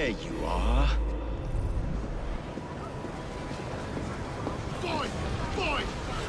you are. Boy! Boy!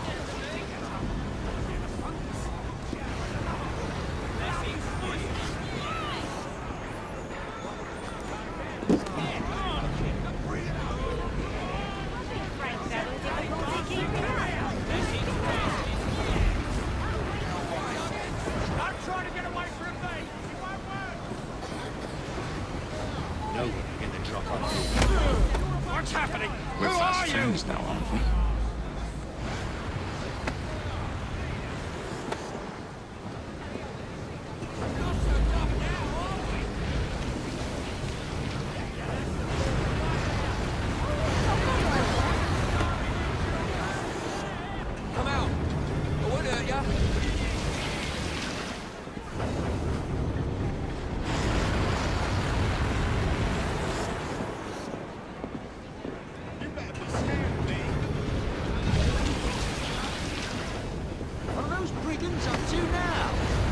What's happening? We're Who fast are you? friends now, aren't we? Come out. I won't hurt ya. You better be scared of me. What are those brigands up to now?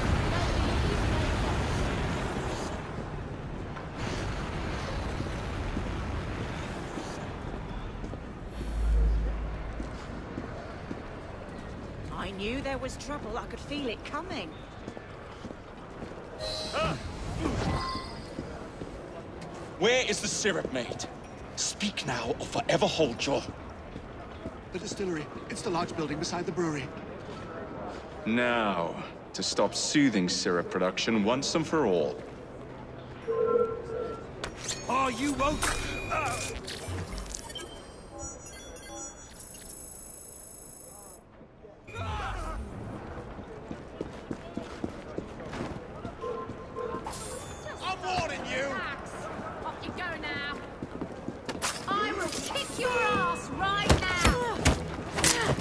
I knew there was trouble. I could feel it coming. Where is the syrup, mate? Speak now or forever hold your... The distillery. It's the large building beside the brewery. Now, to stop soothing syrup production once and for all. Oh, you won't. I'm warning you! Max, off you go now. I will kick your ass right now.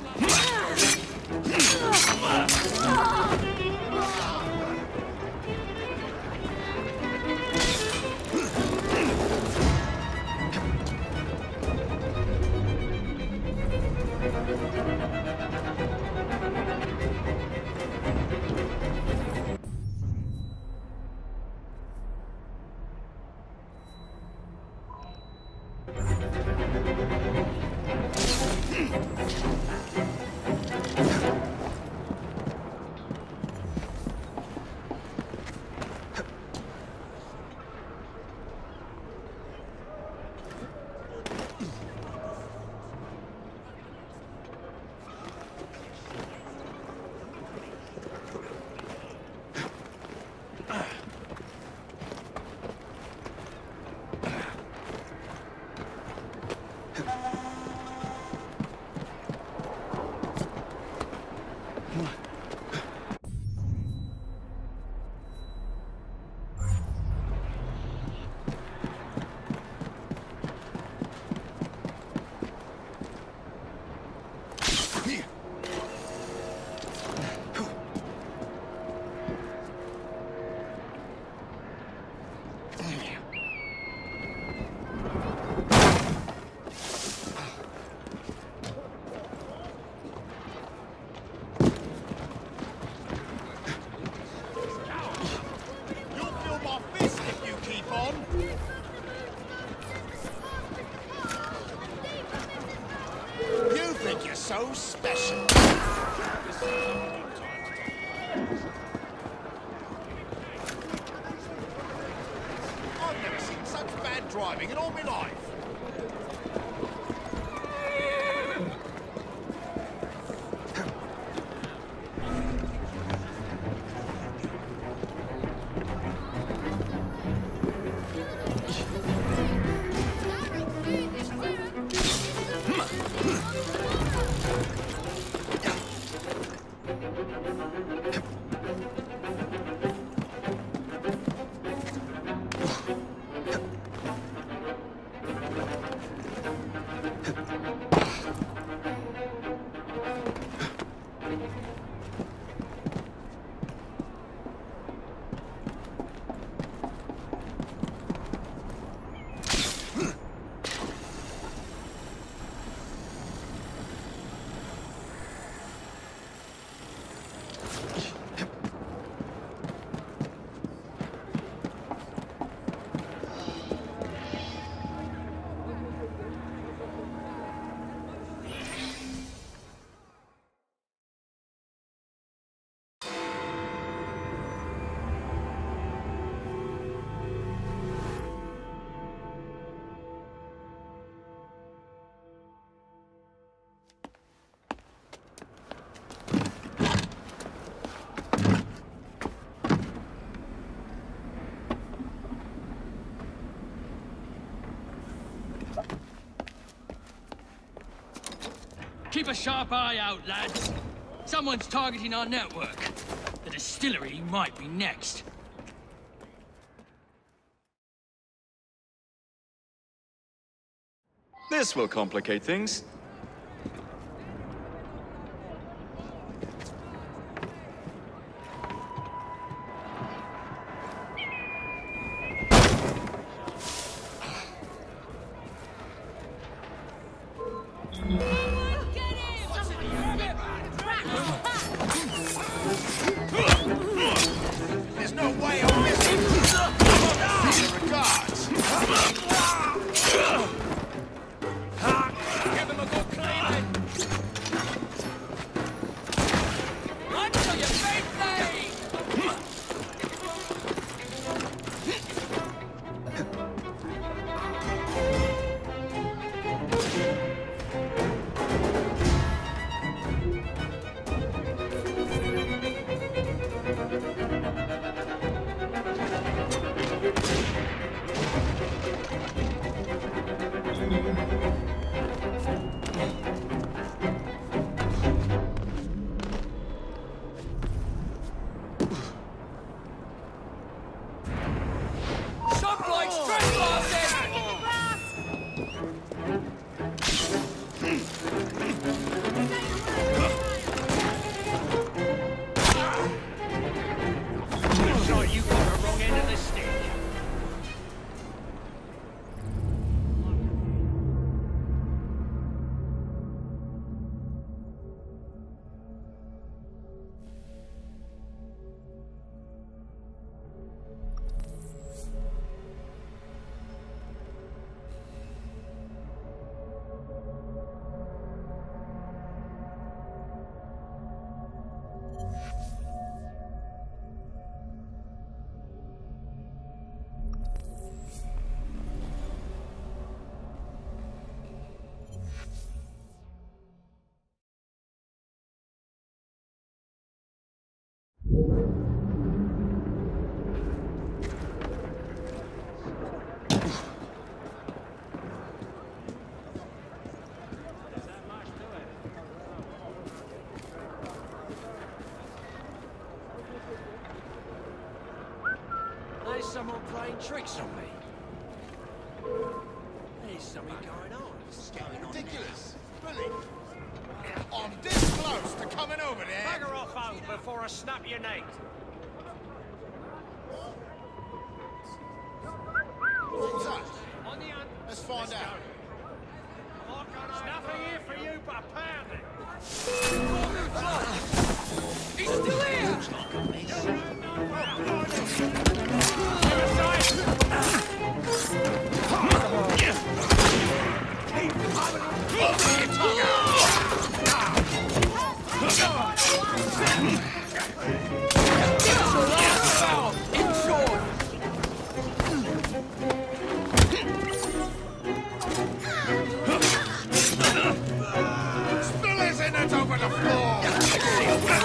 You'll feel my fist if you keep on! You think you're so special! I've never seen such bad driving in all my life! Keep a sharp eye out, lads. Someone's targeting our network. The distillery might be next. This will complicate things. There's no way I'm missing. Regards. Give him a good cleaning. Run till you faint, There's someone playing tricks on me. There's something going on. It's getting ridiculous. Billy, I'm this close to coming over there. Bugger off home before I snap your neck. What's that? On the hunt. Let's find out. There's nothing here for you but pounding. He's still here! Still isn't it over the floor?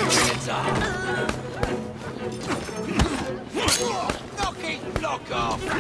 Knock it, block off!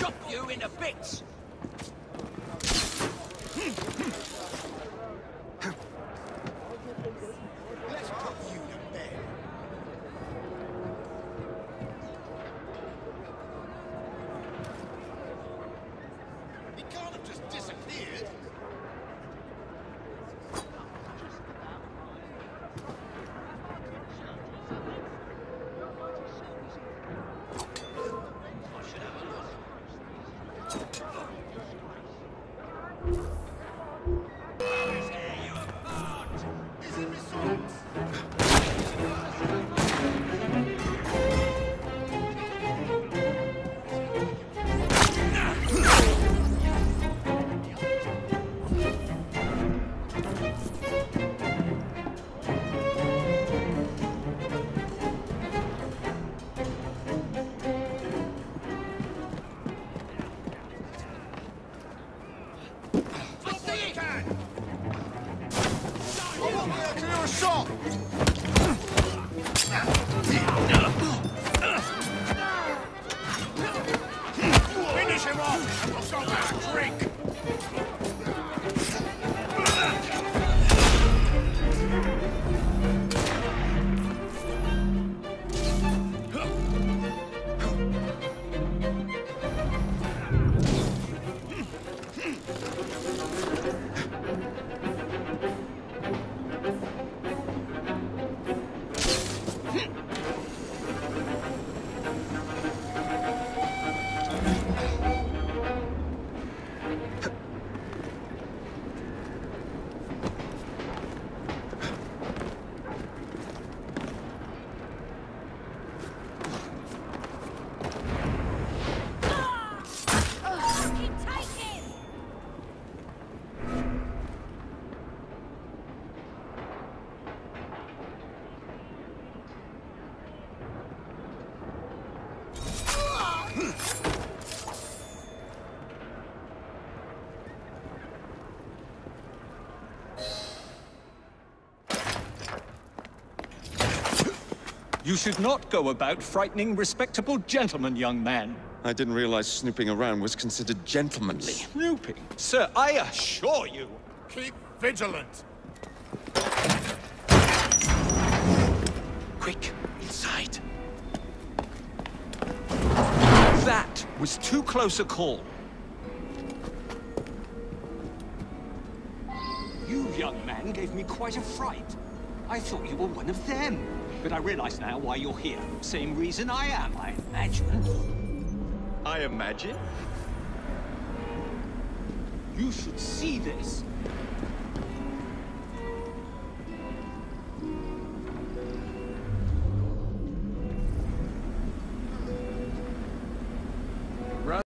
chop you into bits! Let's put you to bed. He can't have just disappeared. Is it results? A shot! Finish him off, and we'll go back and drink! You should not go about frightening respectable gentlemen, young man. I didn't realize snooping around was considered gentlemanly. Snooping? Sir, I assure you. Keep vigilant! Quick, inside. That was too close a call. You, young man, gave me quite a fright. I thought you were one of them. But I realize now why you're here. Same reason I am, I imagine. I imagine? You should see this.